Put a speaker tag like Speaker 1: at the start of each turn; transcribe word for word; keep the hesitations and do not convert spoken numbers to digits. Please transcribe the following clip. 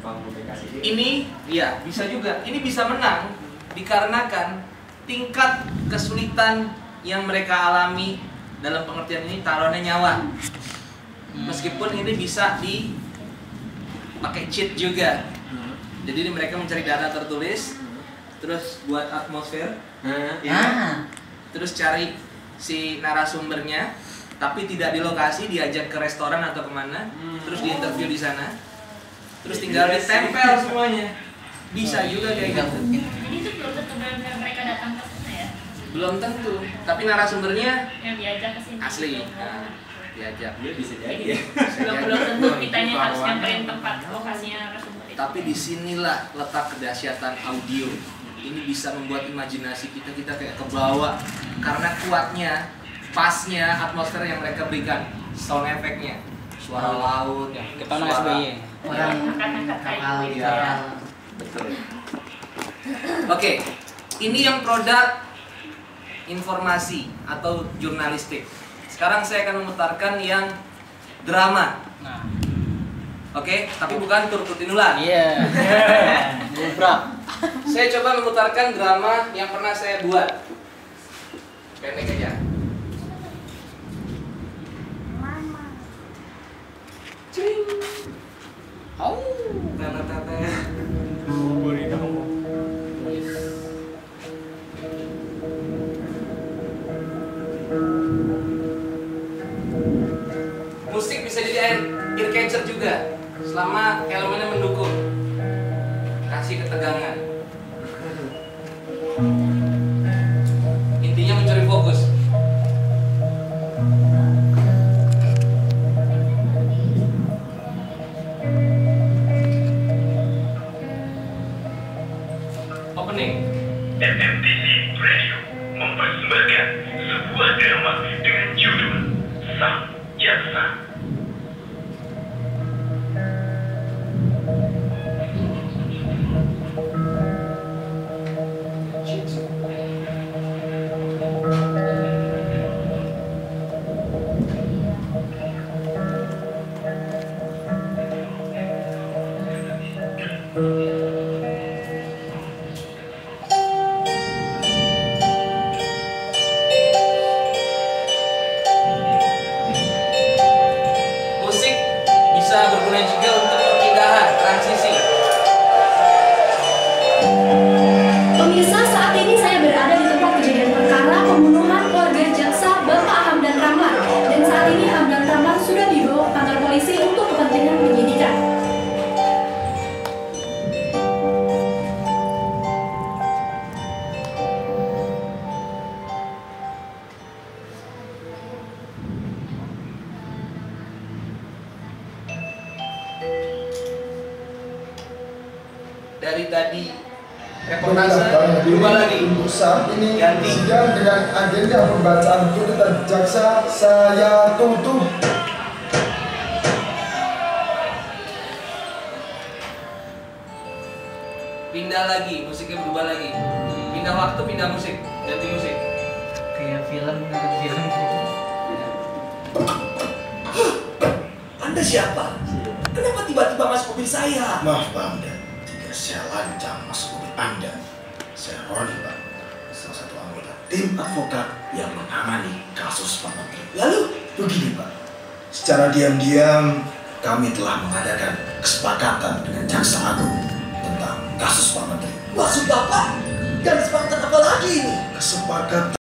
Speaker 1: Ini, ya bisa juga. Ini bisa menang dikarenakan tingkat kesulitan yang mereka alami dalam pengertian ini taruhannya nyawa. Meskipun ini bisa dipakai cheat juga. Jadi mereka mencari data tertulis, terus buat atmosfer, ya. Terus cari si narasumbernya, tapi tidak di lokasi, diajak ke restoran atau kemana, terus diinterview di sana. Terus tinggal ditempel semuanya. Bisa juga kayak gitu.
Speaker 2: Jadi itu belum tentu benar-benar mereka datang ke sana ya?
Speaker 1: Belum tentu, tapi narasumbernya
Speaker 2: yang diajak ke sini.
Speaker 1: asli. Nah, diajak.
Speaker 3: Dia bisa jadi ya.
Speaker 2: Belum belum tentu kitanya harus nyamperin tempat lokasinya narasumber itu.
Speaker 1: Tapi disinilah letak kedahsyatan audio. Ini bisa membuat imajinasi kita kita kayak kebawa karena kuatnya, pasnya atmosfer yang mereka berikan, sound efeknya, suara laut,
Speaker 4: kita nang S B Y.
Speaker 2: Orang angkat-angkat kayu gitu ya.
Speaker 1: Betul. Oke, ini yang produk informasi atau jurnalistik. Sekarang saya akan memutarkan yang drama.
Speaker 4: Nah.
Speaker 1: Oke, tapi bukan Turut Tinular.
Speaker 4: Iya. Gubrak.
Speaker 1: Saya coba memutarkan drama yang pernah saya buat. Pendek aja. Cing.
Speaker 4: Oh.
Speaker 1: Tete-tete. Musik bisa jadi air, ear catcher juga, selama elemennya mendukung, kasih ketegangan. Intinya mencuri fokus. Opening.
Speaker 5: M M T V Radio mempersembahkan sebuah drama dengan judul Sang Jaksa.
Speaker 1: Musik bisa berguna juga untuk perpindahan, transisi.
Speaker 6: Pemirsa, saat ini saya berada di tempat kejadian perkara pembunuhan keluarga jaksa Bapak Hamdan Ramlan. Dan saat ini Hamdan Ramlan sudah dibawa ke kantor polisi untuk kepentingan penyidikan.
Speaker 1: Dari tadi reportase berubah lagi.
Speaker 7: Untuk saat ini
Speaker 1: Ganti.
Speaker 7: sidang dengan agenda pembacaan tuntutan jaksa saya tutup.
Speaker 1: Pindah lagi, musiknya berubah lagi. Pindah waktu, pindah musik, ganti musik.
Speaker 4: Kayak film, kayak film.
Speaker 3: Anda siapa? Kenapa tiba-tiba masuk mobil saya?
Speaker 7: Maaf Pak Hamdan, jika saya lancang masuk mobil Anda. Saya Roni Pak, salah satu anggota tim advokat yang menangani kasus Pak Menteri.
Speaker 3: Lalu?
Speaker 7: Begini Pak, secara diam-diam kami telah mengadakan kesepakatan dengan Jaksa Agung tentang kasus Pak Menteri.
Speaker 3: Maksud Bapak? Dan kesepakatan apa lagi ini?
Speaker 7: Kesepakatan